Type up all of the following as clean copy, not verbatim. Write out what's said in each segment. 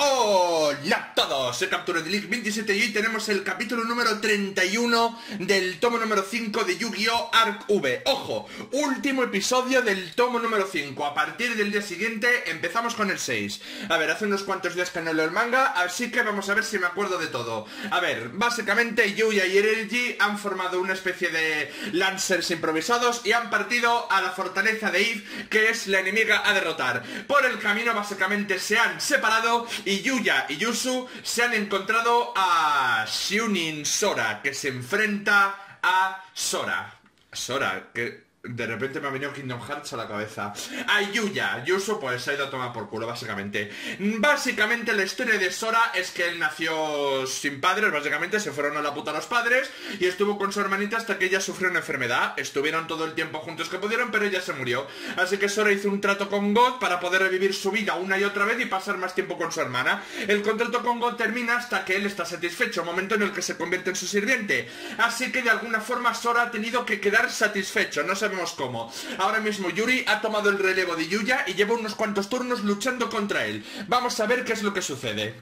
Hola a todos, soy Captura de League 27 y hoy tenemos el capítulo número 31 del tomo número 5 de Yu-Gi-Oh! Arc V. Ojo, último episodio del tomo número 5. A partir del día siguiente empezamos con el 6. A ver, hace unos cuantos días que no leo el manga, así que vamos a ver si me acuerdo de todo. A ver, básicamente Yuya y Ereji han formado una especie de Lancers improvisados y han partido a la fortaleza de Eve, que es la enemiga a derrotar. Por el camino básicamente se han separado y Yuya y Yusu se han encontrado a Shunin Sora, que se enfrenta a Sora. Sora, que de repente me ha venido Kingdom Hearts a la cabeza. A Yuya. Yusu pues se ha ido a tomar por culo, básicamente. Básicamente la historia de Sora es que él nació sin padres, básicamente se fueron a la puta los padres y estuvo con su hermanita hasta que ella sufrió una enfermedad. Estuvieron todo el tiempo juntos que pudieron, pero ella se murió. Así que Sora hizo un trato con God para poder revivir su vida una y otra vez y pasar más tiempo con su hermana. El contrato con God termina hasta que él está satisfecho, momento en el que se convierte en su sirviente. Así que de alguna forma Sora ha tenido que quedar satisfecho, no sabemos cómo. Ahora mismo Yuri ha tomado el relevo de Yuya y lleva unos cuantos turnos luchando contra él. Vamos a ver qué es lo que sucede.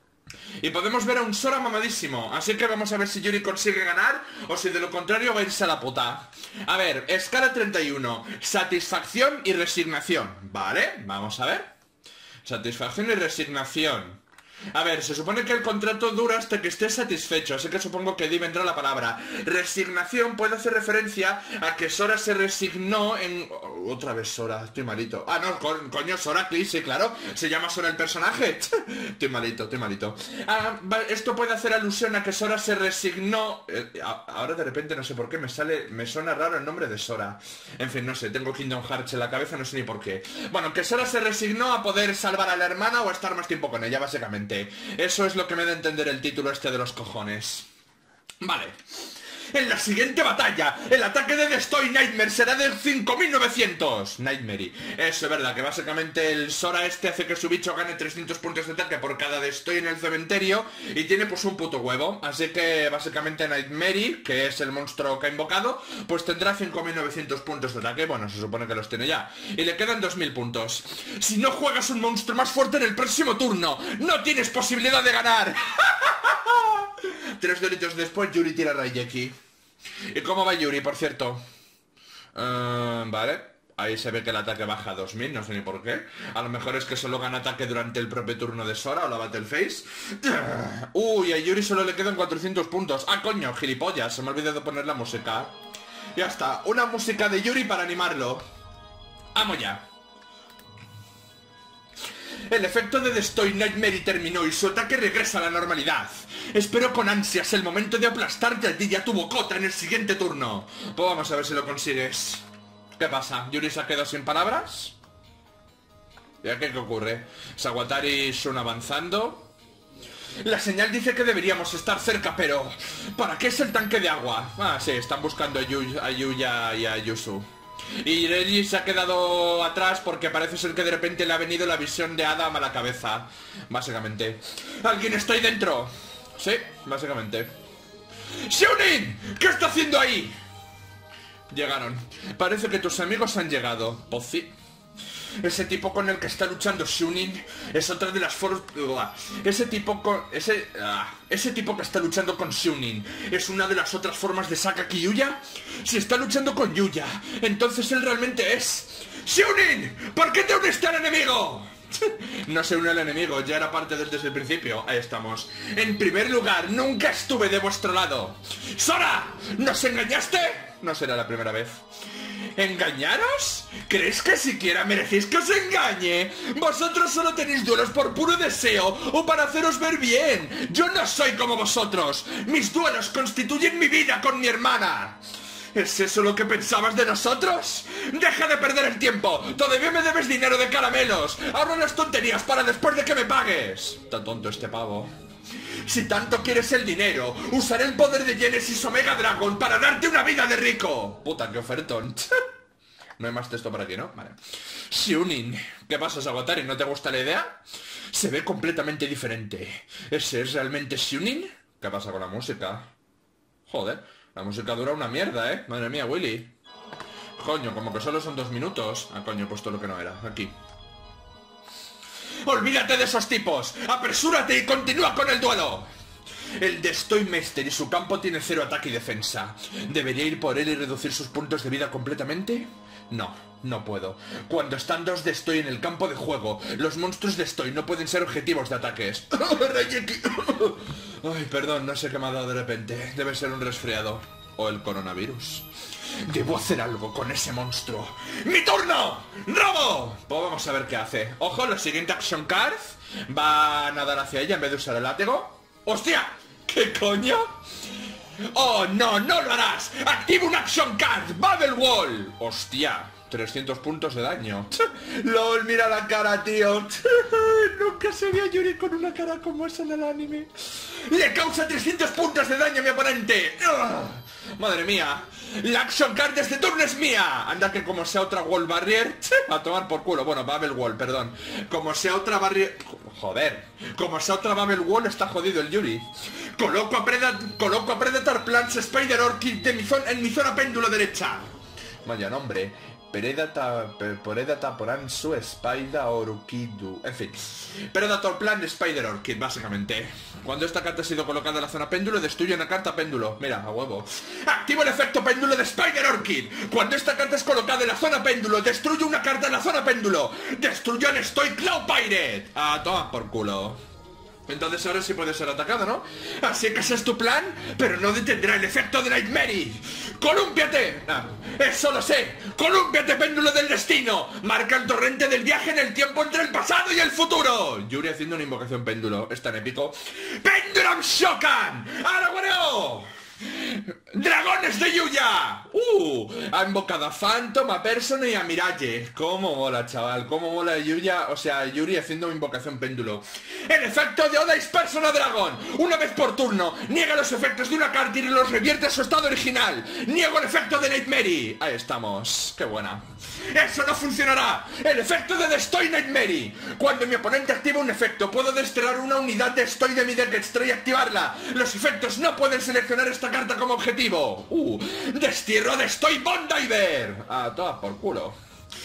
Y podemos ver a un Sora mamadísimo, así que vamos a ver si Yuri consigue ganar o si de lo contrario va a irse a la puta. A ver, escala 31, satisfacción y resignación. Vale, vamos a ver. Satisfacción y resignación. A ver, se supone que el contrato dura hasta que estés satisfecho, así que supongo que de ahí vendrá la palabra. Resignación puede hacer referencia a que Sora se resignó en... Otra vez Sora, estoy malito. Ah, no, coño, Sora, sí, claro. Se llama Sora el personaje. Estoy malito, estoy malito. Esto puede hacer alusión a que Sora se resignó... Ahora de repente no sé por qué me suena raro el nombre de Sora. En fin, no sé, tengo Kingdom Hearts en la cabeza, no sé ni por qué. Bueno, que Sora se resignó a poder salvar a la hermana o estar más tiempo con ella, básicamente. Eso es lo que me da a entender el título este de los cojones. Vale. En la siguiente batalla, el ataque de Destroy Nightmare será del 5900. Nightmare. Eso es verdad, que básicamente el Sora este hace que su bicho gane 300 puntos de ataque por cada Destroy en el cementerio y tiene pues un puto huevo. Así que básicamente Nightmare, que es el monstruo que ha invocado, pues tendrá 5900 puntos de ataque. Bueno, se supone que los tiene ya. Y le quedan 2000 puntos. Si no juegas un monstruo más fuerte en el próximo turno, no tienes posibilidad de ganar. 3 doritos después, Yuri tira Raigeki. ¿Y cómo va Yuri, por cierto? Vale. Ahí se ve que el ataque baja a 2000, no sé ni por qué. A lo mejor es que solo gana ataque durante el propio turno de Sora o la Battle Phase. Uy, a Yuri solo le quedan 400 puntos. Ah, coño, gilipollas, se me ha olvidado poner la música. Ya está, una música de Yuri para animarlo. Vamos ya. El efecto de Destroy Nightmare terminó y su ataque regresa a la normalidad. Espero con ansias el momento de aplastarte a ti y a tu bocota en el siguiente turno. Pues vamos a ver si lo consigues. ¿Qué pasa? ¿Yuri se ha quedado sin palabras? ¿Y aquí qué ocurre? Sawatari y Shun avanzando. La señal dice que deberíamos estar cerca, pero... ¿para qué es el tanque de agua? Ah, sí, están buscando a Yuya y a Yusu. Y Reggie se ha quedado atrás porque parece ser que de repente le ha venido la visión de Adam a la cabeza. Básicamente. ¿Alguien está ahí dentro? Sí, básicamente. ¡Shunin! ¿Qué está haciendo ahí? Llegaron. Parece que tus amigos han llegado. Pozzi. Ese tipo con el que está luchando Shunin es otra de las Ese tipo que está luchando con Shunin es una de las otras formas de Sakaki Yuya. Si está luchando con Yuya, entonces él realmente es... ¡Shunin! ¿Por qué te uniste al enemigo? No se une al enemigo, ya era parte desde el principio. Ahí estamos. En primer lugar, nunca estuve de vuestro lado. ¡Sora! ¿Nos engañaste? No será la primera vez. ¿Engañaros? ¿Creéis que siquiera merecéis que os engañe? Vosotros solo tenéis duelos por puro deseo o para haceros ver bien. Yo no soy como vosotros. Mis duelos constituyen mi vida con mi hermana. ¿Es eso lo que pensabas de nosotros? ¡Deja de perder el tiempo! ¡Todavía me debes dinero de caramelos! ¡Ahora las tonterías para después de que me pagues! Tan tonto este pavo. Si tanto quieres el dinero, usaré el poder de Genesis Omega Dragon para darte una vida de rico. Puta, qué ofertón. No hay más texto por aquí, ¿no? Vale. Shunin. ¿Qué pasa, Sawatari? ¿No te gusta la idea? Se ve completamente diferente. ¿Ese es realmente Shunin? ¿Qué pasa con la música? Joder, la música dura una mierda, ¿eh? Madre mía, Willy. Coño, como que solo son 2 minutos. Ah, coño, he puesto lo que no era. Aquí. Olvídate de esos tipos. Apresúrate y continúa con el duelo. El Destoymeister y su campo tiene 0 ataque y defensa. ¿Debería ir por él y reducir sus puntos de vida completamente? No, no puedo. Cuando están 2 Destoy en el campo de juego, los monstruos Destoy no pueden ser objetivos de ataques. Ay, perdón, no sé qué me ha dado de repente. Debe ser un resfriado. O el coronavirus. Debo hacer algo con ese monstruo. ¡Mi turno! ¡Robo! Pues vamos a ver qué hace. Ojo, la siguiente Action Card va a nadar hacia ella en vez de usar el látigo. ¡Hostia! ¿Qué coño? ¡Oh, no! ¡No lo harás! ¡Activa una Action Card! ¡Bubble Wall! ¡Hostia! 300 puntos de daño. LOL, mira la cara, tío. Nunca se vio a Yuri con una cara como esa en el anime. Le causa 300 puntos de daño a mi oponente. Madre mía. La Action Card de este turno es mía. Anda que como sea otra Wall Barrier, a tomar por culo. Bueno, Bubble Wall, perdón. Como sea otra Barrier... Joder. Como sea otra Bubble Wall, está jodido el Yuri. Coloco a Predator Plants Spider Orchid en mi zona péndulo derecha. Vaya nombre. Predator Plan su Spider Orchidu. En fin, Predator Plan Spider Orchid, básicamente. Cuando esta carta ha sido colocada en la zona péndulo, destruye una carta péndulo. Mira, a huevo. Activo el efecto péndulo de Spider Orchid. Cuando esta carta es colocada en la zona péndulo, destruye una carta en la zona péndulo. Destruyo al Stoy Cloud Pirate. Toma por culo. Entonces ahora sí puede ser atacado, ¿no? Así que ese es tu plan, pero no detendrá el efecto de Nightmare. ¡Colúmpiate! ¡Eso lo sé! ¡Colúmpiate, péndulo del destino! Marca el torrente del viaje en el tiempo entre el pasado y el futuro. Yuri haciendo una invocación péndulo. Es tan épico. ¡Pendulum Shokan! ¡Araguareo! ¡Dragones de Yuya! Ha invocado a Phantom, a Persona y a Mirage. Cómo mola, chaval, cómo mola Yuya. O sea, Yuri haciendo invocación péndulo. El efecto de Oda is Persona Dragon. Una vez por turno, niega los efectos de una carta y los revierte a su estado original. Niego el efecto de Nightmare. Ahí estamos, qué buena. ¡Eso no funcionará! ¡El efecto de Destoy Nightmare! Cuando mi oponente activa un efecto, puedo desterrar una unidad de Destoy de mi deck extra y activarla. Los efectos no pueden seleccionar esta carta como objetivo. ¡Destierro a Destoy Bondiver! Toma por culo.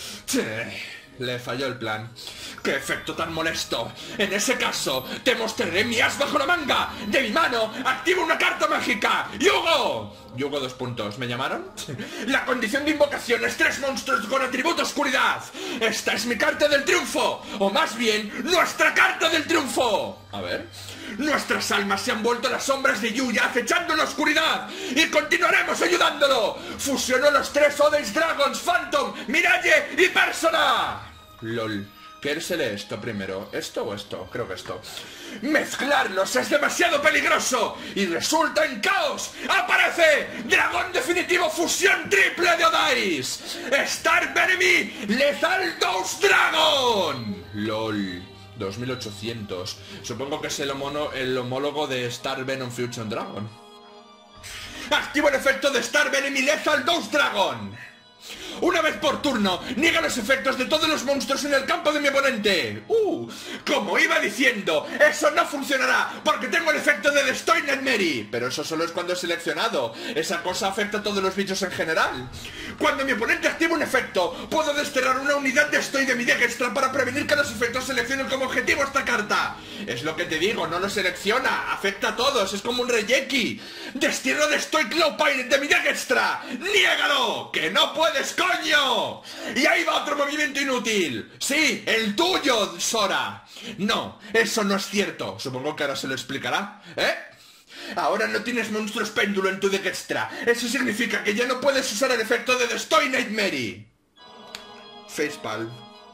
Le falló el plan. ¡Qué efecto tan molesto! En ese caso, te mostraré mi as bajo la manga. De mi mano, activo una carta mágica. ¡Yugo! Yugo 2 puntos. ¿Me llamaron? La condición de invocación es 3 monstruos con atributo oscuridad. Esta es mi carta del triunfo. O más bien, nuestra carta del triunfo. A ver. Nuestras almas se han vuelto las sombras de Yuya acechando en la oscuridad. Y continuaremos ayudándolo. Fusionó los 3 Odays Dragons, Phantom, Mirage y Persona. LOL. ¿Qué se lee esto primero? ¿Esto o esto? Creo que esto. ¡Mezclarlos es demasiado peligroso! ¡Y resulta en caos! ¡Aparece! ¡Dragón definitivo fusión triple de Odais! ¡Star Enemy Lethal Dose Dragon! LOL. 2800. Supongo que es el homólogo de Star Venom Fusion Dragon. ¡Activo el efecto de Star Enemy Lethal Dose Dragon! Una vez por turno, niega los efectos de todos los monstruos en el campo de mi oponente. Como iba diciendo, eso no funcionará, porque tengo el efecto de Destoy Nightmare. Pero eso solo es cuando he seleccionado. Esa cosa afecta a todos los bichos en general. Cuando mi oponente activa un efecto, puedo desterrar una unidad de Destoy de mi deck extra para prevenir que los efectos seleccionen como objetivo esta carta. Es lo que te digo, no lo selecciona, afecta a todos, es como un Reiki. Destierro Destoy Cloud Pirate de mi deck extra. ¡Niégalo! ¡Que no puedes, coño! Y ahí va otro movimiento inútil. Sí, el tuyo, Sora. No, eso no es cierto. Supongo que ahora se lo explicará, ¿eh? Ahora no tienes monstruos péndulo en tu deck extra. Eso significa que ya no puedes usar el efecto de Destoy Nightmare. Facepalm.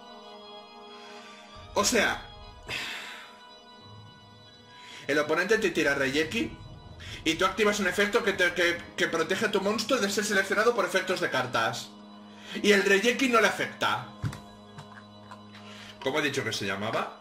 O sea, el oponente te tira Reiki y tú activas un efecto que protege a tu monstruo de ser seleccionado por efectos de cartas. Y el Reiki no le afecta. ¿Cómo he dicho que se llamaba?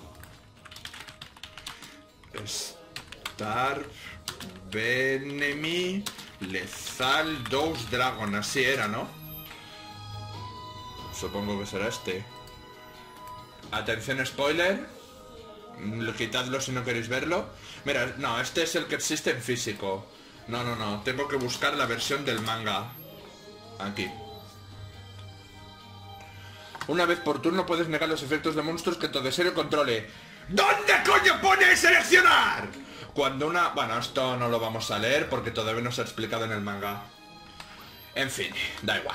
Star Enemy Lethal Dose Dragon. Así era, ¿no? Supongo que será este. Atención, spoiler. Quitadlo si no queréis verlo. Mira, no, este es el que existe en físico. No, tengo que buscar la versión del manga. Aquí. Una vez por turno puedes negar los efectos de monstruos que tu adversario controle. ¿Dónde coño pone seleccionar? Cuando una... Bueno, esto no lo vamos a leer porque todavía no se ha explicado en el manga. En fin, da igual.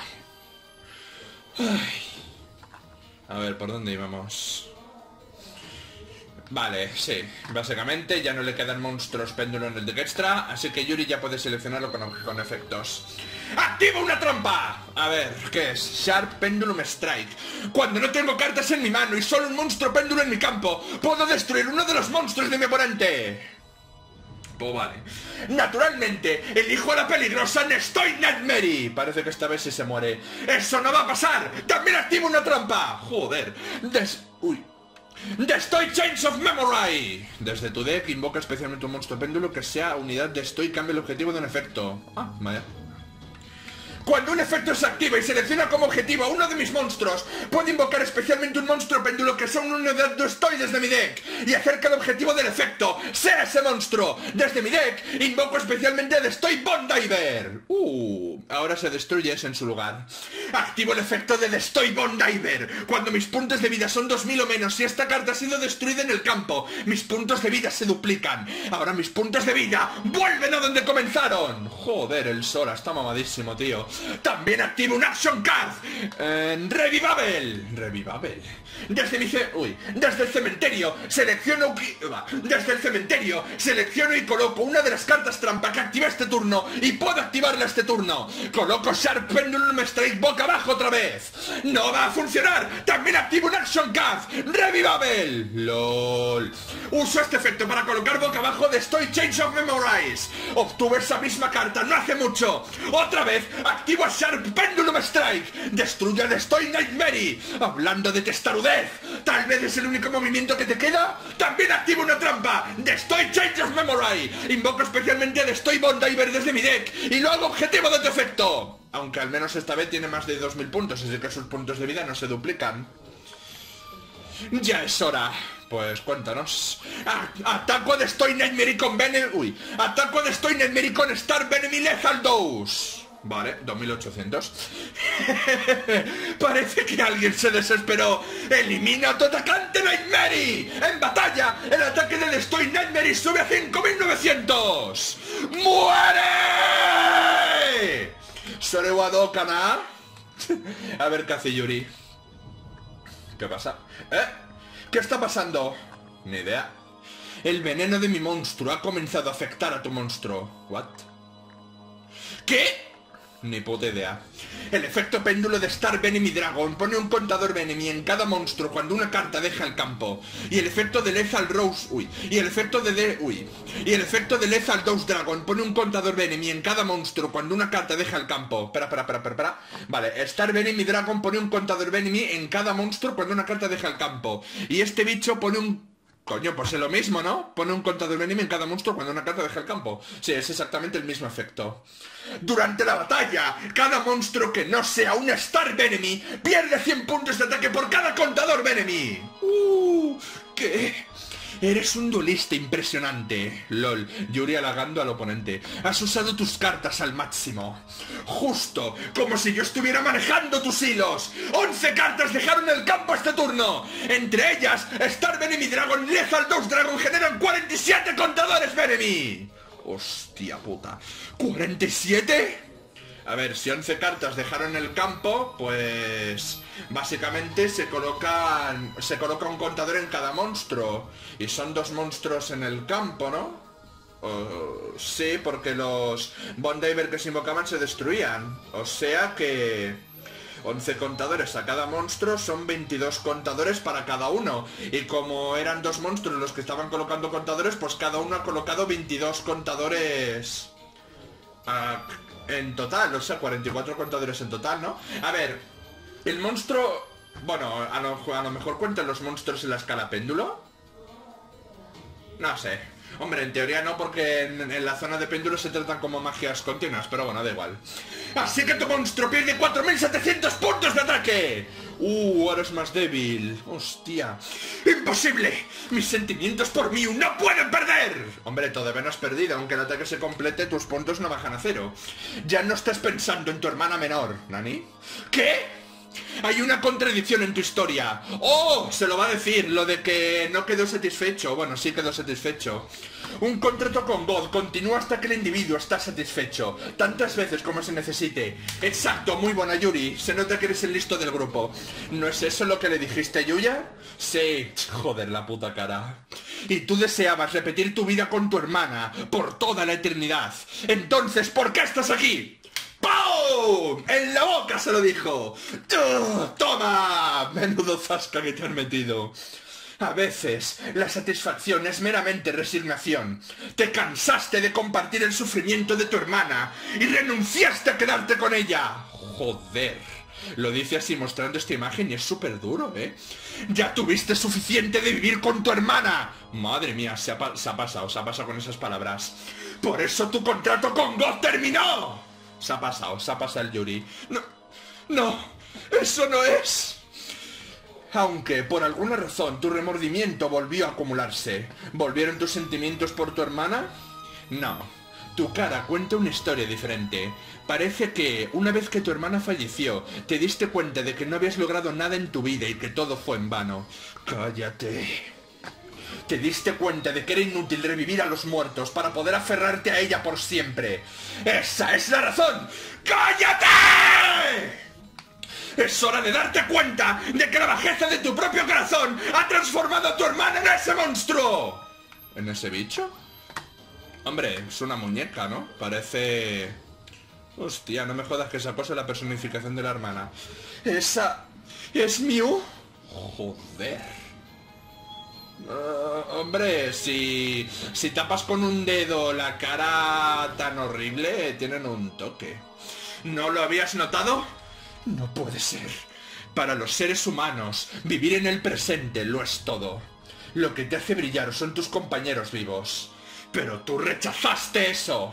Ay. A ver, ¿por dónde íbamos? Vale, sí. Básicamente ya no le quedan monstruos péndulo en el deck extra, así que Yuri ya puede seleccionarlo con efectos. ¡Activa una trampa! A ver, ¿qué es? Sharp Pendulum Strike. Cuando no tengo cartas en mi mano y solo un monstruo péndulo en mi campo, puedo destruir uno de los monstruos de mi oponente. Pues vale. Naturalmente, elijo a la peligrosa Nestoy Nightmare. Parece que esta vez sí se muere. ¡Eso no va a pasar! ¡También activo una trampa! Joder. Destoy Chains of Memory. Desde tu deck invoca especialmente un monstruo péndulo que sea unidad de Destoy y cambia el objetivo de un efecto. Ah, vaya. Cuando un efecto se activa y selecciona como objetivo a uno de mis monstruos, puedo invocar especialmente un monstruo péndulo que sea una unidad de Destoy desde mi deck y hacer que el objetivo del efecto sea ese monstruo. Desde mi deck invoco especialmente a Destoy Bond Diver. Ahora se destruye ese en su lugar. Activo el efecto de Destoy Bond Diver. Cuando mis puntos de vida son 2000 o menos y esta carta ha sido destruida en el campo, mis puntos de vida se duplican. Ahora mis puntos de vida vuelven a donde comenzaron. Joder, el Sora está mamadísimo, tío. También activo un Action Card. Revivable. Desde el cementerio selecciono... Desde el cementerio selecciono y coloco una de las cartas trampa que activé este turno y puedo activarla este turno. Coloco Sharp Pendulum Strike boca abajo otra vez. ¡No va a funcionar! También activo un Action Card. Revivable. LOL. Uso este efecto para colocar boca abajo de Destoy Chains of Memories. Obtuve esa misma carta no hace mucho. Otra vez activo a Sharp Pendulum Strike. Destruye a Destoy Nightmare. Hablando de testarudez, tal vez es el único movimiento que te queda. También activo una trampa. Destoy Chains of Memory. Invoco especialmente a Destoy Bond Diver desde mi deck y lo hago objetivo de tu efecto. Aunque al menos esta vez tiene más de 2000 puntos, así que sus puntos de vida no se duplican. Ya es hora. Pues cuéntanos. Ataco a Destoy Nightmare con Ataco a Destoy Nightmare con Star Enemy Lethal Dose. Vale, 2800. Parece que alguien se desesperó. ¡Elimina a tu atacante Nightmare! ¡En batalla! El ataque de Destoy Nightmare sube a 5900. ¡Muere! Sorewado Kana. A ver qué hace Yuri. ¿Qué pasa? ¿Qué está pasando? Ni idea. El veneno de mi monstruo ha comenzado a afectar a tu monstruo. ¿What? ¿Qué? Ni puta idea. El efecto péndulo de Star Enemy Dragon pone un contador Enemy en cada monstruo cuando una carta deja el campo. Y el efecto de Lethal Rose... Y el efecto de Lethal Dose Dragon pone un contador Enemy en cada monstruo cuando una carta deja el campo. Espera. Vale, Star Enemy Dragon pone un contador Enemy en cada monstruo cuando una carta deja el campo. Y este bicho pone un... Coño, pues es lo mismo, ¿no? Pone un contador enemy en cada monstruo cuando una carta deja el campo. Sí, es exactamente el mismo efecto. Durante la batalla, cada monstruo que no sea un Star Enemy pierde 100 puntos de ataque por cada contador enemy. ¿Qué? Eres un duelista impresionante. LOL, Yuri halagando al oponente. Has usado tus cartas al máximo. Justo como si yo estuviera manejando tus hilos. 11 cartas dejaron el campo este turno. Entre ellas, Star Enemy Dragon y Lethal Dose Dragon generan 47 contadores enemy. Hostia puta. ¿47? A ver, si 11 cartas dejaron el campo, pues... básicamente se coloca un contador en cada monstruo. Y son 2 monstruos en el campo, ¿no? Sí, porque los Bond Diver que se invocaban se destruían. O sea que... 11 contadores a cada monstruo son 22 contadores para cada uno. Y como eran 2 monstruos los que estaban colocando contadores, pues cada uno ha colocado 22 contadores... en total, o sea, 44 contadores en total, ¿no? A ver, el monstruo... Bueno, a lo mejor cuentan los monstruos en la escala péndulo. No sé. Hombre, en teoría no, porque en la zona de péndulo se tratan como magias continuas, pero bueno, da igual. Así que tu monstruo pierde 4700 puntos de ataque. Ahora es más débil. Hostia. ¡Imposible! Mis sentimientos por Mew no pueden perder. Hombre, todavía no has perdido. Aunque el ataque se complete, tus puntos no bajan a 0. Ya no estás pensando en tu hermana menor, ¿Nani? ¿Qué? Hay una contradicción en tu historia. ¡Oh! Se lo va a decir, lo de que no quedó satisfecho. Bueno, sí quedó satisfecho. Un contrato con God continúa hasta que el individuo está satisfecho, tantas veces como se necesite. Exacto, muy buena, Yuri. Se nota que eres el listo del grupo. ¿No es eso lo que le dijiste a Yuya? Sí. Joder, la puta cara. Y tú deseabas repetir tu vida con tu hermana por toda la eternidad. Entonces, ¿por qué estás aquí? ¡Pum! ¡En la boca se lo dijo! ¡Toma! Menudo zasca que te has metido. A veces, la satisfacción es meramente resignación. Te cansaste de compartir el sufrimiento de tu hermana y renunciaste a quedarte con ella. Joder. Lo dice así mostrando esta imagen y es súper duro, ¿eh? Ya tuviste suficiente de vivir con tu hermana. Madre mía, se ha pasado con esas palabras. Por eso tu contrato con God terminó. Se ha pasado el Yuri. No, eso no es. Aunque, por alguna razón, tu remordimiento volvió a acumularse. ¿Volvieron tus sentimientos por tu hermana? No. Tu cara cuenta una historia diferente. Parece que, una vez que tu hermana falleció, te diste cuenta de que no habías logrado nada en tu vida y que todo fue en vano. Cállate. Te diste cuenta de que era inútil revivir a los muertos para poder aferrarte a ella por siempre. ¡Esa es la razón! ¡Cállate! Es hora de darte cuenta de que la bajeza de tu propio corazón ha transformado a tu hermana en ese monstruo. ¿En ese bicho? Hombre, es una muñeca, ¿no? Parece... Hostia, no me jodas que esa cosa es la personificación de la hermana. ¿Esa... es Mew? Joder. Hombre, si tapas con un dedo la cara tan horrible, tienen un toque. ¿No lo habías notado? No puede ser. Para los seres humanos, vivir en el presente lo es todo. Lo que te hace brillar son tus compañeros vivos. Pero tú rechazaste eso.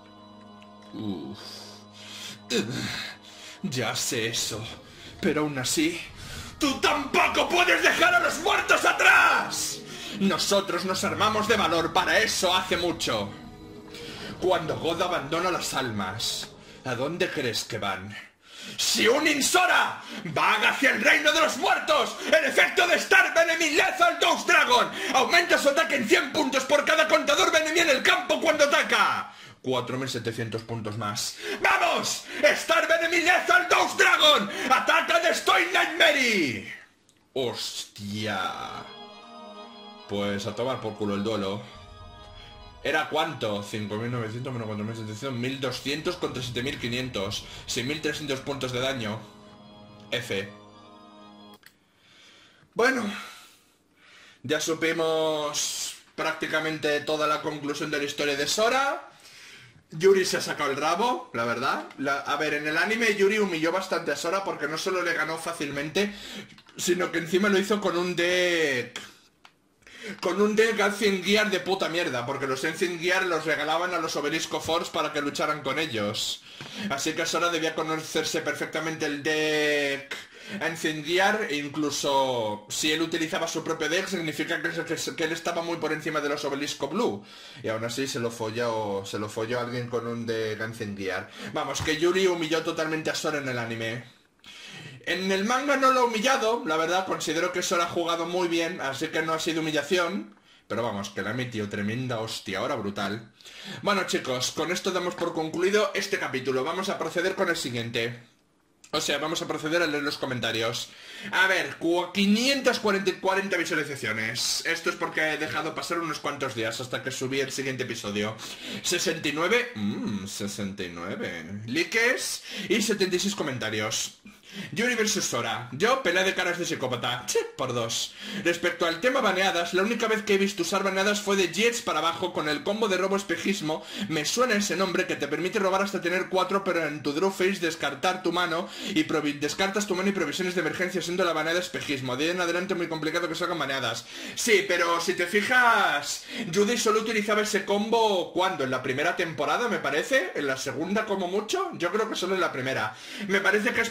Ya sé eso. Pero aún así... ¡Tú tampoco puedes dejar a los muertos atrás! Nosotros nos armamos de valor para eso hace mucho. Cuando God abandona las almas, ¿a dónde crees que van? ¡Siunin Sora! ¡Van hacia el reino de los muertos! ¡El efecto de Star Enemy Lethal Ghost Dragon! ¡Aumenta su ataque en 100 puntos por cada contador enemy en el campo cuando ataca! 4.700 puntos más. ¡Vamos! ¡Star Enemy Lethal Ghost Dragon! ¡Ataca de Stoy Nightmare! ¡Hostia! Pues a tomar por culo el duelo. ¿Era cuánto? 5.900 menos 4.700, 1.200 contra 7.500. 6.300 puntos de daño. F. Bueno, ya supimos prácticamente toda la conclusión de la historia de Sora. Yuri se ha sacado el rabo, la verdad. A ver, en el anime Yuri humilló bastante a Sora porque no solo le ganó fácilmente, sino que encima lo hizo con un deck... Con un deck Ancient Gear de puta mierda, porque los Ancient Gear los regalaban a los Obelisco Force para que lucharan con ellos. Así que Sora debía conocerse perfectamente el deck Ancient Gear, e incluso si él utilizaba su propio deck, significa que él estaba muy por encima de los Obelisco Blue. Y aún así se lo folló alguien con un deck Ancient Gear. Vamos, que Yuri humilló totalmente a Sora en el anime. En el manga no lo ha humillado, la verdad, considero que Sora ha jugado muy bien, así que no ha sido humillación. Pero vamos, que le ha metido tremenda hostia, ahora brutal. Bueno chicos, con esto damos por concluido este capítulo. Vamos a proceder con el siguiente. O sea, vamos a proceder a leer los comentarios. A ver, 540 visualizaciones. Esto es porque he dejado pasar unos cuantos días hasta que subí el siguiente episodio. 69, 69 likes y 76 comentarios. Yuri vs Sora. Yo, pelea de caras de psicópata. Por 2. Respecto al tema baneadas, la única vez que he visto usar baneadas fue de Jets para abajo con el combo de robo espejismo. Me suena ese nombre que te permite robar hasta tener 4, pero en tu draw phase descartar tu mano y descartas tu mano y provisiones de emergencia siendo la baneada espejismo. De ahí en adelante muy complicado que salgan baneadas. Sí, pero si te fijas, Judy solo utilizaba ese combo ¿cuándo? En la primera temporada, me parece. En la segunda como mucho. Yo creo que solo en la primera. Me parece que es porque después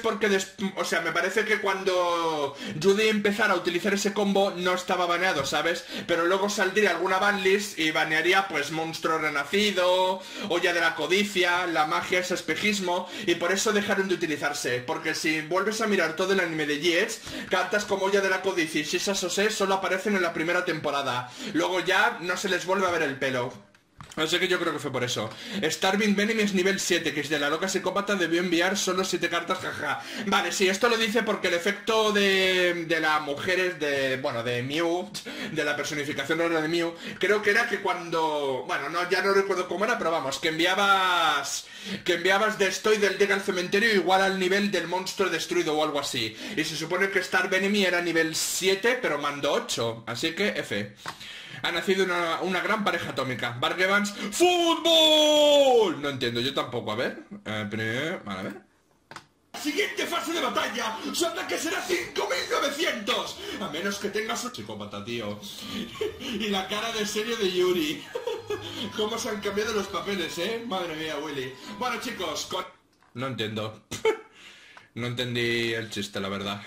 o sea, me parece que cuando Judy empezara a utilizar ese combo no estaba baneado, ¿sabes? Pero luego saldría alguna banlist y banearía pues Monstruo Renacido, Olla de la Codicia, la magia es espejismo, y por eso dejaron de utilizarse, porque si vuelves a mirar todo el anime de Jets, cartas como Olla de la Codicia y Shisa Sose solo aparecen en la primera temporada, luego ya no se les vuelve a ver el pelo. Así que yo creo que fue por eso. Starving Venom es nivel 7, que es de la loca psicópata, debió enviar solo 7 cartas, jaja. Vale, sí, esto lo dice porque el efecto de las mujeres de... bueno, de Mew, de la personificación rara de Mew, creo que era que cuando... bueno, no, ya no recuerdo cómo era, pero vamos, que enviabas Destoy del Deck al cementerio igual al nivel del monstruo destruido o algo así. Y se supone que Star Enemy era nivel 7, pero mandó 8, así que F. Ha nacido una gran pareja atómica. Bark Evans, ¡fútbol! No entiendo, yo tampoco, a ver. Vale, a ver. Siguiente fase de batalla. Su ataque será 5900. A menos que tengas un psicópata, tío. Y la cara de serio de Yuri. ¿Cómo se han cambiado los papeles, Madre mía, Willy. Bueno, chicos, no entiendo. No entendí el chiste, la verdad.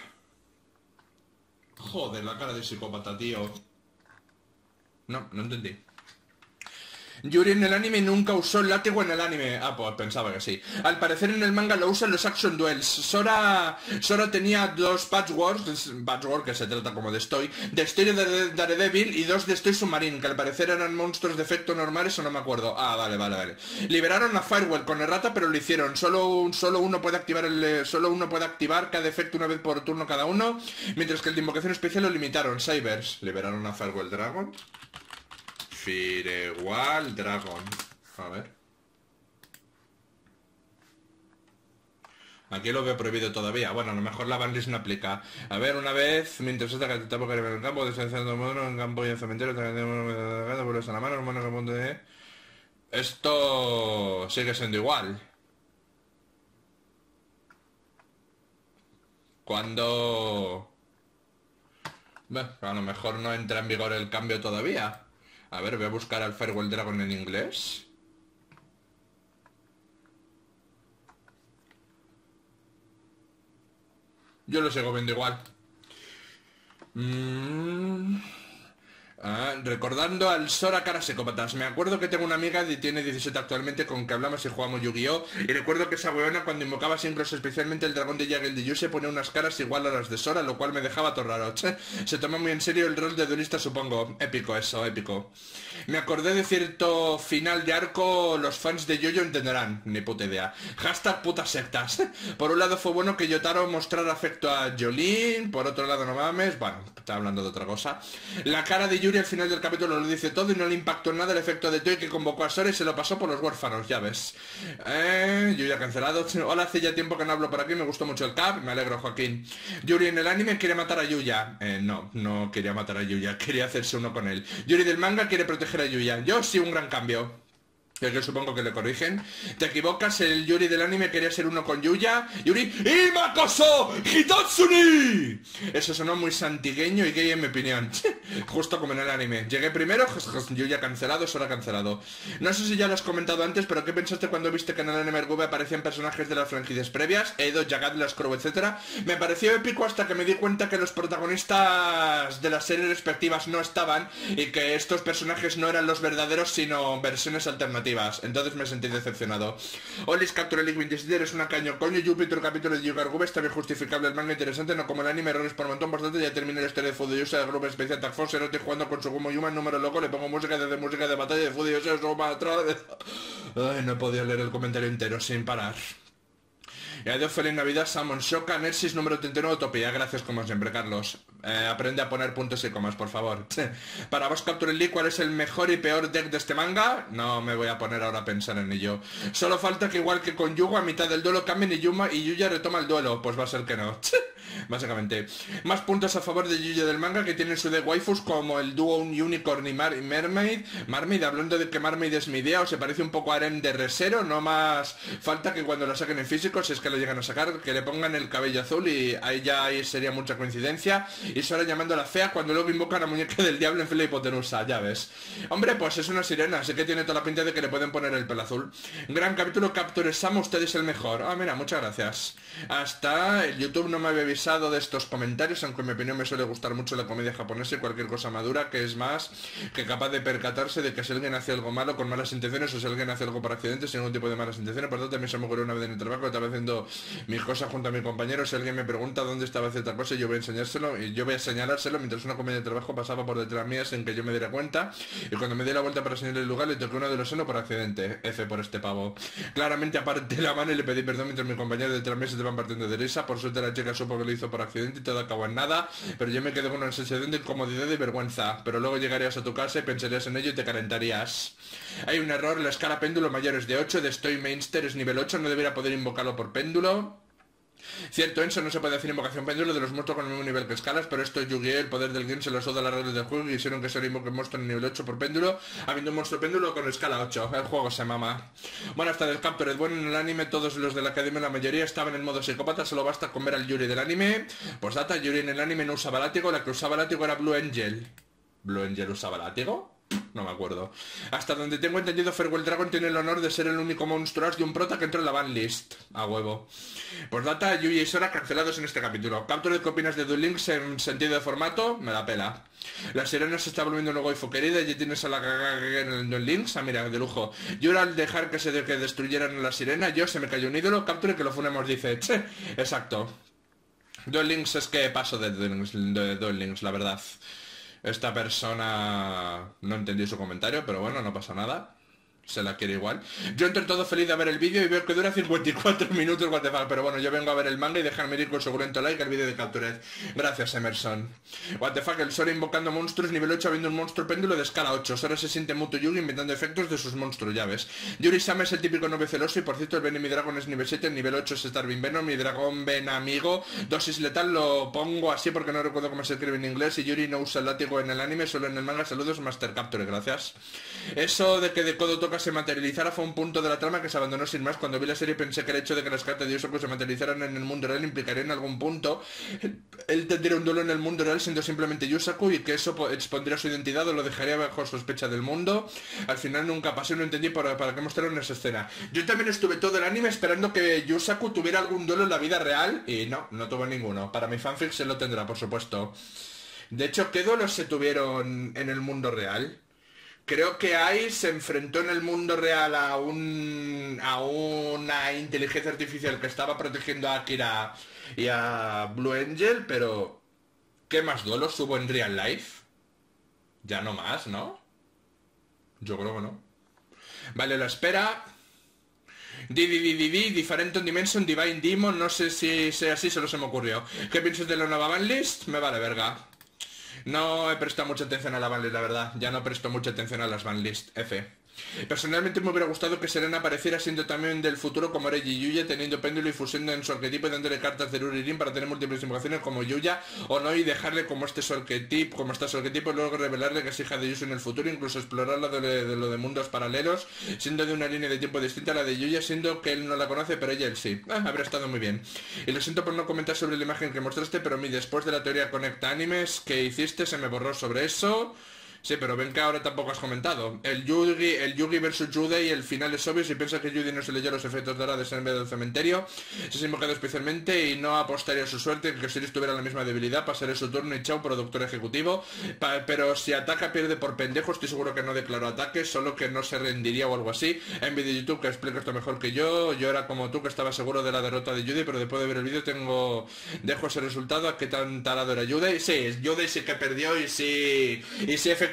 Joder, la cara de psicópata, tío. No entendí. Yuri en el anime nunca usó el látigo en el anime. Ah, pues pensaba que sí. Al parecer en el manga lo usan los Action Duels. Sora tenía 2 Patchwork, que se trata como de Destoy de Daredevil y 2 Destoy Submarine, que al parecer eran monstruos de efecto normales o no me acuerdo. Ah, vale. Liberaron a Firewall con errata, pero lo hicieron. Solo uno puede activar cada efecto una vez por turno cada uno, mientras que el de invocación especial lo limitaron. Cybers. Liberaron a Firewall Dragon. Firewall Dragon. A ver. Aquí lo veo prohibido todavía. Bueno, a lo mejor la banlist no aplica. A ver, una vez, mientras esta que intentamos caer en el campo, desafiando mono, en campo y en cementerio, vuelves a la mano, hermano que punto de... Esto sigue siendo igual. Cuando... Bueno, a lo mejor no entra en vigor el cambio todavía. A ver, voy a buscar al Firewall Dragon en inglés. Yo lo sigo viendo igual. Recordando al Sora cara psicópatas. Me acuerdo que tengo una amiga que tiene 17 actualmente con que hablamos y jugamos Yu-Gi-Oh! Y recuerdo que esa weona cuando invocaba sincros, especialmente el dragón de Yagel de Yu, se ponía unas caras igual a las de Sora, lo cual me dejaba todo raro. Se toma muy en serio el rol de duelista, supongo. Épico eso, épico. Me acordé de cierto final de arco, los fans de Yo-Yo entenderán. Ni puta idea. Hashtag putas sectas. Por un lado fue bueno que Yotaro mostrara afecto a Jolene, por otro lado no mames. Bueno, estaba hablando de otra cosa. La cara de Yuri al final del capítulo lo dice todo y no le impactó en nada el efecto de Toy que convocó a Sora y se lo pasó por los huérfanos, ya ves. Yuya cancelado. Hola, hace ya tiempo que no hablo por aquí, me gustó mucho el cap, me alegro, Joaquín. Yuri en el anime quiere matar a Yuya. No quería matar a Yuya, quería hacerse uno con él. Yuri del manga quiere proteger a Yuya. Yo sí, un gran cambio. Que supongo que le corrigen. Te equivocas, el Yuri del anime quería ser uno con Yuya. Yuri ¡Imakoso! ¡Hitotsuni! Eso sonó muy santigueño y gay en mi opinión. Justo como en el anime. Llegué primero, Yuya cancelado, Sora cancelado. No sé si ya lo has comentado antes, pero ¿qué pensaste cuando viste que en el anime RV aparecían personajes de las franquicias previas? Edo, Jagat, Las Crow, etc. Me pareció épico hasta que me di cuenta que los protagonistas de las series respectivas no estaban y que estos personajes no eran los verdaderos, sino versiones alternativas. Entonces me sentí decepcionado. Olis Capture League 27 eres una caño. Coño, Júpiter, capítulo de Yu-Gi-Oh! Arc está bien justificable. El manga interesante, no como el anime, errores por montón. Por tanto, ya terminé la historia de Fudo Yusha, el grupo especial Tag Force, Erote jugando con su Gumo Yuma, número loco. Le pongo música de batalla de Fudo Yusha, Ay, no he podido leer el comentario entero sin parar. Y adiós, feliz Navidad, Salmon Shoka, Nersis número 39, Utopía. Gracias como siempre, Carlos. Aprende a poner puntos y comas, por favor. Para vos, Capture League, ¿cuál es el mejor y peor deck de este manga? No me voy a poner ahora a pensar en ello. Solo falta que igual que con Yugo, a mitad del duelo cambien y Yuya retoma el duelo. Pues va a ser que no. básicamente. Más puntos a favor de Yuya del manga, que tiene su de waifus como el dúo Unicorn y Mermaid. Marmaid, hablando de que Marmaid es mi idea, o se parece un poco a Aren de Resero, no más falta que cuando la saquen en físico, si es que lo llegan a sacar, que le pongan el cabello azul y ahí sería mucha coincidencia. Y Sora llamando a la fea cuando luego invoca a la muñeca del diablo en fila hipotenusa, ya ves. Hombre, pues es una sirena, así que tiene toda la pinta de que le pueden poner el pelo azul. Gran capítulo, Capture Sama, usted es el mejor. Ah, mira, muchas gracias. Hasta el YouTube no me había avisado de estos comentarios, aunque en mi opinión me suele gustar mucho la comedia japonesa y cualquier cosa madura, que es más que capaz de percatarse de que si alguien hace algo malo con malas intenciones o si alguien hace algo por accidente sin ningún tipo de malas intenciones. Por tanto, también se me ocurrió una vez en el trabajo que estaba haciendo mis cosas junto a mi compañero. Si alguien me pregunta dónde estaba haciendo tal cosa, yo voy a enseñárselo y yo voy a señalárselo mientras una compañera de trabajo pasaba por detrás mía sin que yo me diera cuenta, y cuando me di la vuelta para señalar el lugar le toqué uno de los senos por accidente. F por este pavo. Claramente aparté la mano y le pedí perdón mientras mi compañero de detrás mía se estaban partiendo de risa. Por suerte la chica supo que lo hizo por accidente y todo acabó en nada, pero yo me quedé con una sensación de incomodidad y vergüenza. Pero luego llegarías a tu casa y pensarías en ello y te calentarías. Hay un error, la escala péndulo mayor es de 8, de Stoy Mainster es nivel 8, no debería poder invocarlo por péndulo. Cierto, Enso no se puede hacer invocación péndulo de los monstruos con el mismo nivel que escalas, pero esto es Yu-Gi-Oh! El poder del game se lo suda las reglas del juego y hicieron que se le invoque un monstruo en nivel 8 por péndulo, habiendo un monstruo péndulo con escala 8. El juego se mama. Bueno, hasta del Capture. Bueno, en el anime todos los de la academia, la mayoría estaban en modo psicópata, solo basta con ver al Yuri del anime. Pues data, Yuri en el anime no usaba látigo, la que usaba látigo era Blue Angel. ¿Blue Angel usaba látigo? No me acuerdo. Hasta donde tengo entendido, Farewell Dragon tiene el honor de ser el único monstruo de un prota que entró en la banlist. A huevo. Por data, Yuya y Sora cancelados en este capítulo. Capture, ¿qué opinas de Duel Links en sentido de formato? Me la pela. La sirena se está volviendo una waifu querida y ya tienes a la gaga en el Duel Links. Ah, mira, de lujo. Yo al dejar que destruyeran a la sirena, yo se me cayó un ídolo. Capture, que lo funemos, dice. Che, exacto. Duel Links es que paso de Duel Links, la verdad. Esta persona no entendió su comentario, pero bueno, no pasa nada. Se la quiere igual. Yo entro todo feliz de ver el vídeo y veo que dura 54 minutos, what the fuck. Pero bueno, yo vengo a ver el manga y dejarme ir con seguramente like al vídeo de Captured. Gracias, Emerson. What the fuck, el Sora invocando monstruos nivel 8 habiendo un monstruo péndulo de escala 8. Sora se siente Muto Yugi inventando efectos de sus monstruos, ya ves. Yuri-sama es el típico novio celoso y por cierto el Venom Dragon es nivel 7, el nivel 8 es Starving Venom, mi dragón ven amigo. Dosis letal lo pongo así porque no recuerdo cómo se escribe en inglés y Yuri no usa el látigo en el anime, solo en el manga. Saludos, Master Capture, gracias. Eso de que de Kodo Toka se materializara fue un punto de la trama que se abandonó sin más. Cuando vi la serie pensé que el hecho de que las cartas de Yusaku se materializaran en el mundo real implicaría en algún punto él tendría un duelo en el mundo real siendo simplemente Yusaku y que eso expondría su identidad o lo dejaría bajo sospecha del mundo. Al final nunca pasó y no entendí para qué mostraron esa escena. Yo también estuve todo el anime esperando que Yusaku tuviera algún duelo en la vida real y no tuvo ninguno. Para mi fanfic se lo tendrá, por supuesto. De hecho, ¿qué duelos se tuvieron en el mundo real? Creo que Ai se enfrentó en el mundo real a una inteligencia artificial que estaba protegiendo a Akira y a Blue Angel, pero ¿qué más duelos hubo en real life? Ya no más, ¿no? Yo creo que no. Vale, la espera. Different Dimension, Divine Demon, no sé si sea así, solo se me ocurrió. ¿Qué piensas de la nueva banlist? Me vale verga. No he prestado mucha atención a la banlist, la verdad. Ya no presto mucha atención a las banlist. F. Personalmente me hubiera gustado que Serena apareciera siendo también del futuro como Rei y Yuya, teniendo péndulo y fusión en su arquetipo y dándole cartas de Ruririn para tener múltiples invocaciones como Yuya o no, y dejarle como este su arquetipo, y luego revelarle que es hija de Yusu en el futuro, incluso explorar lo de mundos paralelos, siendo de una línea de tiempo distinta a la de Yuya, siendo que él no la conoce, pero ella él sí. Habría estado muy bien. Y lo siento por no comentar sobre la imagen que mostraste, pero después de la teoría Conecta Animes que hiciste se me borró sobre eso. Sí, pero ven que ahora tampoco has comentado. El Yugi versus Judy, el final es obvio. Si piensas que Judy no se leyó los efectos dorados en medio del cementerio, se ha invocado especialmente y no apostaría a su suerte que si tuviera la misma debilidad, pasaré su turno y chao, productor ejecutivo. Pero si ataca pierde por pendejo, estoy seguro que no declaró ataque, solo que no se rendiría o algo así. En vídeo de YouTube que explica esto mejor que yo era como tú que estaba seguro de la derrota de Judy, pero después de ver el vídeo dejo ese resultado a qué tan talado era Judy. Sí, Judy sí que perdió y sí efectivamente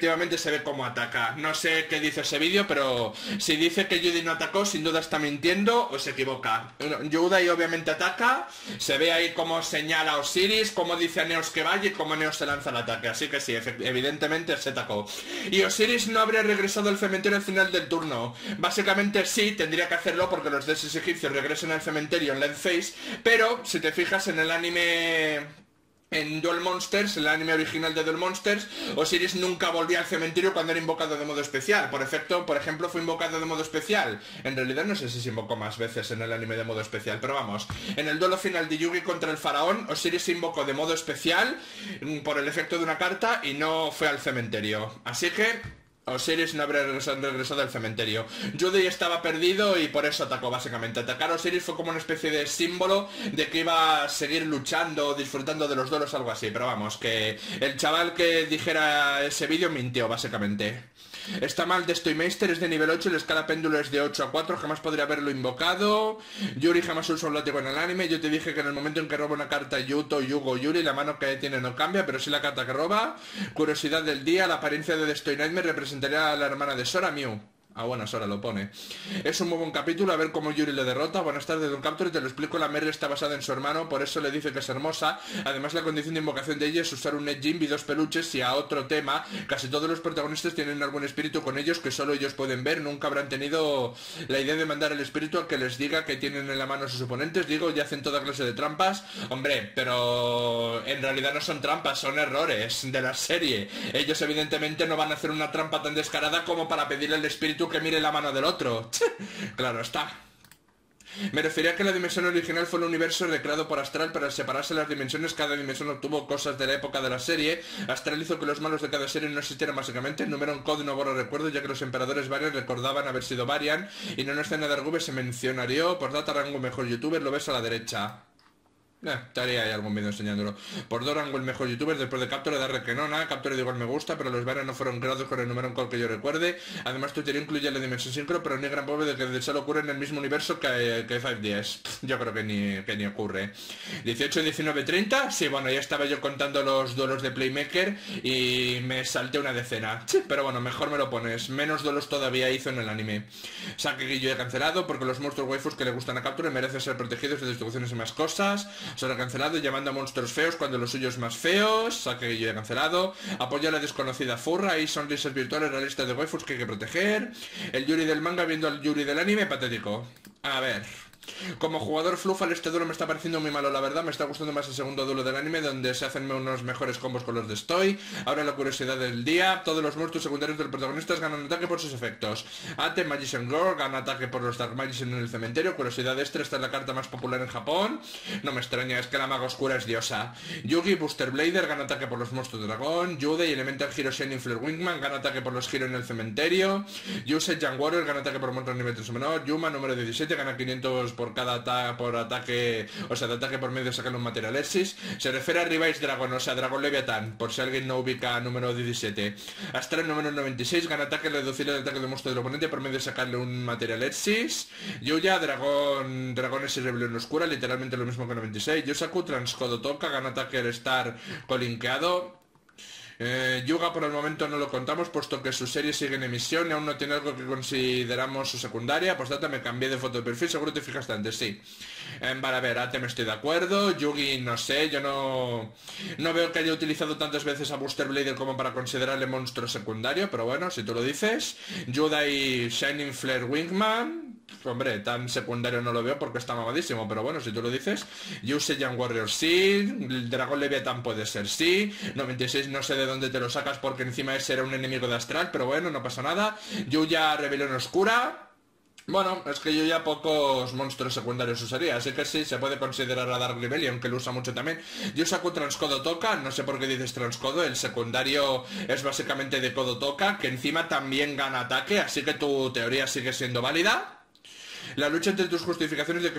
efectivamente se ve cómo ataca. No sé qué dice ese vídeo, pero si dice que Judy no atacó, sin duda está mintiendo o se equivoca. Judy obviamente ataca, se ve ahí cómo señala a Osiris, cómo dice a Neos que vaya y cómo Neos se lanza al ataque. Así que sí, evidentemente se atacó. Y Osiris no habría regresado al cementerio al final del turno. Básicamente sí, tendría que hacerlo porque los dioses egipcios regresan al cementerio en la Endphase, pero si te fijas en el anime... En Duel Monsters, el anime original de Duel Monsters, Osiris nunca volvía al cementerio cuando era invocado de modo especial. Por ejemplo, fue invocado de modo especial. En realidad no sé si se invocó más veces en el anime de modo especial, pero vamos. En el duelo final de Yugi contra el faraón, Osiris se invocó de modo especial por el efecto de una carta y no fue al cementerio. Así que... Osiris no habría regresado al cementerio. Judy estaba perdido y por eso atacó básicamente. Atacar a Osiris fue como una especie de símbolo de que iba a seguir luchando, disfrutando de los duelos, algo así. Pero vamos, que el chaval que dijera ese vídeo mintió básicamente. Está mal de Stoymeister, es de nivel 8, la escala péndulo es de 8 a 4, jamás podría haberlo invocado. Yuri jamás usa un látigo en el anime. Yo te dije que en el momento en que roba una carta Yuto, Yugo o Yuri, la mano que tiene no cambia, pero sí la carta que roba. Curiosidad del día, la apariencia de The Stoy Nightmare representaría a la hermana de Sora, Mew. Ah, bueno, Sora lo pone. Es un muy buen capítulo, a ver cómo Yuri le derrota. Buenas tardes, Don Capture, te lo explico. La Merry está basada en su hermano, por eso le dice que es hermosa. Además, la condición de invocación de ella es usar un Edging y 2 peluches. Y a otro tema, casi todos los protagonistas tienen algún espíritu con ellos que solo ellos pueden ver. Nunca habrán tenido la idea de mandar el espíritu a que les diga que tienen en la mano a sus oponentes. Digo, ya hacen toda clase de trampas. Hombre, pero en realidad no son trampas, son errores de la serie. Ellos evidentemente no van a hacer una trampa tan descarada como para pedirle al espíritu que mire la mano del otro. Claro está. Me refería a que la dimensión original fue el universo recreado por Astral. Para separarse las dimensiones, cada dimensión obtuvo cosas de la época de la serie. Astral hizo que los malos de cada serie no existieran básicamente. El número en code no borra recuerdos, ya que los emperadores Varian recordaban haber sido Varian. Y en una escena de Argube se mencionaría por data rango mejor youtuber, lo ves a la derecha. Te haría ahí algún vídeo enseñándolo. Por Dorango el mejor youtuber, después de Capture, darle que no, nada, Capture de igual me gusta, pero los Varian no fueron creados con el número en call que yo recuerde. Además Twitter incluye la dimensión sincro, pero ni gran pobre de que solo ocurre en el mismo universo que 5DS. Yo creo que ni ocurre. 18, 19, 30, sí, bueno, ya estaba yo contando los duelos de Playmaker y me salté una decena. Pero bueno, mejor me lo pones. Menos duelos todavía hizo en el anime. Saque yo he cancelado porque los monstruos waifus que le gustan a Capture merecen ser protegidos de destrucciones y más cosas. Solo cancelado, llamando a monstruos feos cuando los suyos más feos. Saque que yo he cancelado. Apoya a la desconocida furra y sonrisas virtuales realistas de waifus que hay que proteger. El Yuri del manga viendo al Yuri del anime, patético. A ver... Como jugador Fluffal este duelo me está pareciendo muy malo, la verdad. Me está gustando más el segundo duelo del anime, donde se hacen unos mejores combos con los de Stoy. Ahora la curiosidad del día: todos los monstruos secundarios del protagonista ganan ataque por sus efectos. Ate, Magician Gore, gana ataque por los Dark Magician en el cementerio. Curiosidad extra, esta es la carta más popular en Japón. No me extraña, es que la maga oscura es diosa. Yugi, Booster Blader, gana ataque por los monstruos dragón. Yude y Elemental Hero Shining Flare Wingman, gana ataque por los Hero en el cementerio. Yusei Young Warrior, gana ataque por monstruos nivel 3 o menor. Yuma, número 17, gana 500 por cada ataque, o sea, de ataque por medio de sacar un Material Exis. Se refiere a Revice Dragon, o sea, Dragon Leviathan, por si alguien no ubica número 17. Astral número 96, gana ataque reducir el ataque de monstruo del oponente por medio de sacarle un Material Exis. Yuya, Dragón Exis Rebelión Oscura, literalmente lo mismo que 96. Yosaku, Transcodo Toca, gana ataque al estar colinkeado. Yuga por el momento no lo contamos, puesto que su serie sigue en emisión y aún no tiene algo que consideramos su secundaria. Pues data, me cambié de foto de perfil, seguro te fijaste antes, sí. Vale, a ver, Ate me estoy de acuerdo. Yugi, no sé, yo no veo que haya utilizado tantas veces a Booster Blader como para considerarle monstruo secundario, pero bueno, si tú lo dices. Yuda y Shining Flare Wingman, hombre, tan secundario no lo veo porque está mamadísimo, pero bueno, si tú lo dices. Yusei Young Warrior sí, el Dragón Leviathan puede ser sí. 96 no sé de dónde te lo sacas porque encima ese era un enemigo de Astral, pero bueno, no pasa nada. Yuya, Rebelión Oscura. Bueno, es que yo ya pocos monstruos secundarios usaría, así que sí, se puede considerar a Dark Rebellion, que lo usa mucho también. Yo saco Transcodo Toca, no sé por qué dices Transcodo, el secundario es básicamente de Codo Toca, que encima también gana ataque, así que tu teoría sigue siendo válida. La lucha entre tus justificaciones de que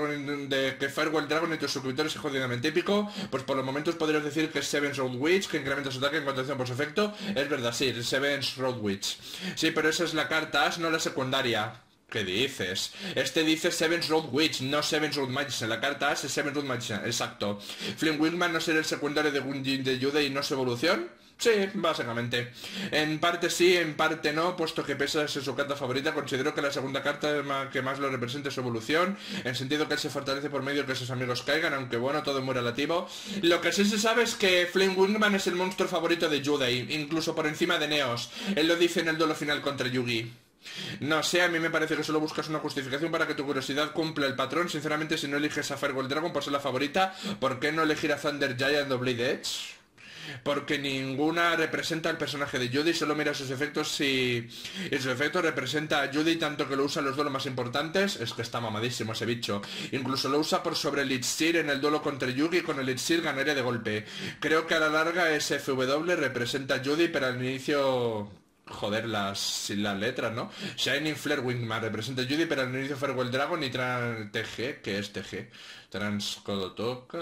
Firewall Dragon y tus suscriptores es jodidamente épico, pues por los momentos podrías decir que es Seven's Road Witch, que incrementa su ataque en cuanto acción por su efecto. Es verdad, sí, Seven's Road Witch. Sí, pero esa es la carta Ash, no la secundaria. ¿Qué dices? Este dice Seven's Road Witch, no Seven's Road Magician. La carta Ash es Seven's Road Magician, exacto. Flynn Wingman no será el secundario de Gunjin de Yude y no su evolución. Sí, básicamente. En parte sí, en parte no, puesto que pese a ser su carta favorita, considero que la segunda carta que más lo representa es su evolución, en sentido que él se fortalece por medio de que sus amigos caigan, aunque bueno, todo es muy relativo. Lo que sí se sabe es que Flame Wingman es el monstruo favorito de Yudei, incluso por encima de Neos. Él lo dice en el duelo final contra Yugi. No sé, a mí me parece que solo buscas una justificación para que tu curiosidad cumpla el patrón. Sinceramente, si no eliges a Firewall Dragon por ser la favorita, ¿por qué no elegir a Thunder Giant o Blade Edge? Porque ninguna representa al personaje de Judy, solo mira sus efectos y su efecto representa a Judy tanto que lo usa en los duelos más importantes. Es que está mamadísimo ese bicho. Incluso lo usa por sobre Elixir en el duelo contra Yugi, con el Elixir ganaría de golpe. Creo que a la larga ese FW representa a Judy, pero al inicio... Joder, las letras, ¿no? Shining Flare Wingman representa a Judy, pero al inicio Farewell Dragon y TG, que es TG. Transcodotoca...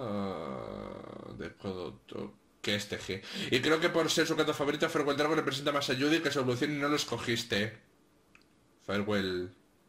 de Codotoca... que es TG. Y creo que por ser su carta favorita, Farewell Dragon representa más a Judy que su evolución y no lo escogiste. Farewell...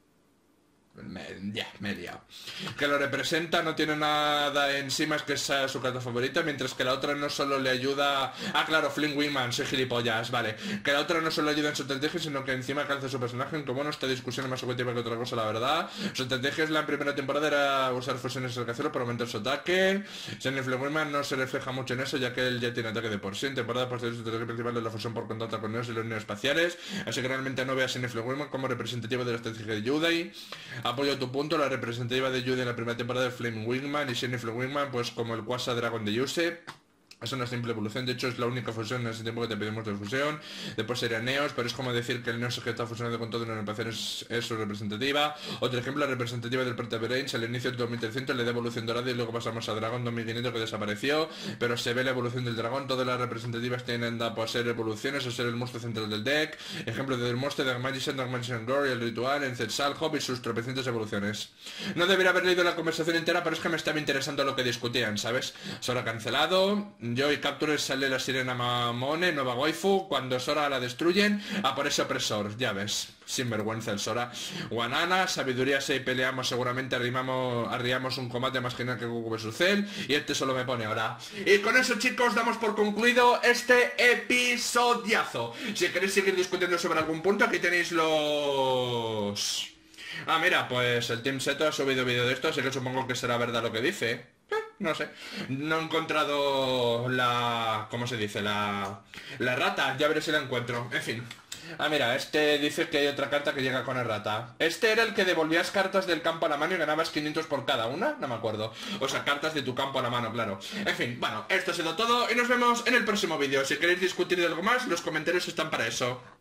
me he liado. Que lo representa, no tiene nada en sí más que sea su carta favorita, mientras que la otra no solo le ayuda... Ah, claro, Flame Wingman, soy gilipollas, vale. Que la otra no solo ayuda en su estrategia, sino que encima calza su personaje, aunque bueno, esta discusión es más subjetiva que otra cosa, la verdad. Su estrategia en la primera temporada era usar fusiones al cacero para aumentar su ataque. En el Flame Wingman no se refleja mucho en eso, ya que él ya tiene ataque de por sí. En temporada posterior su estrategia principal es la fusión por contacto con Neos y los neoespaciales, así que realmente no veas en el Flame Wingman como representativo de la estrategia de Yudei. Apoyo tu punto, la representativa de Judy en la primera temporada de Flame Wingman y Shiny Flame Wingman pues como el Quasar Dragon de Yuse. Es una simple evolución, de hecho es la única fusión en ese tiempo que te pedimos de fusión. Después sería Neos, pero es como decir que el Neos que está fusionado con todo en una animación es su representativa. Otro ejemplo, la representativa del Perseverance, al inicio del 2300 le da evolución dorada y luego pasamos a Dragón 2500 que desapareció, pero se ve la evolución del dragón. Todas las representativas tienen a ser evoluciones o ser el monstruo central del deck. Ejemplo del monstruo de Dark Magician Glory, el ritual, Encetsal, Hop y sus tropecientas evoluciones. No debería haber leído la conversación entera, pero es que me estaba interesando lo que discutían, ¿sabes? Sora cancelado. Yo y Capture sale la sirena Mamone, nueva waifu. Cuando Sora la destruyen, aparece opresor, ya ves. Sinvergüenza el Sora. Guanana, sabiduría 6, peleamos, seguramente arriamos un combate más genial que Goku vs Cell. Y este solo me pone ahora. Y con eso, chicos, damos por concluido este episodiazo. Si queréis seguir discutiendo sobre algún punto, aquí tenéis los... Ah, mira, pues el Team Seto ha subido vídeo de esto, así que supongo que será verdad lo que dice. No sé, no he encontrado la... ¿cómo se dice? La rata, ya veré si la encuentro, en fin. Ah, mira, este dice que hay otra carta que llega con errata. Este era el que devolvías cartas del campo a la mano y ganabas 500 por cada una, no me acuerdo. O sea, cartas de tu campo a la mano, claro. En fin, bueno, esto ha sido todo y nos vemos en el próximo vídeo. Si queréis discutir de algo más, los comentarios están para eso.